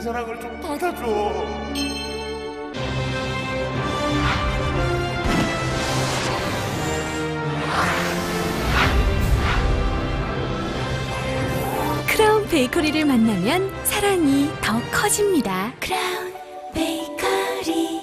사랑을 좀 받아줘. 크라운 베이커리를 만나면 사랑이 더 커집니다. 크라운 베이커리.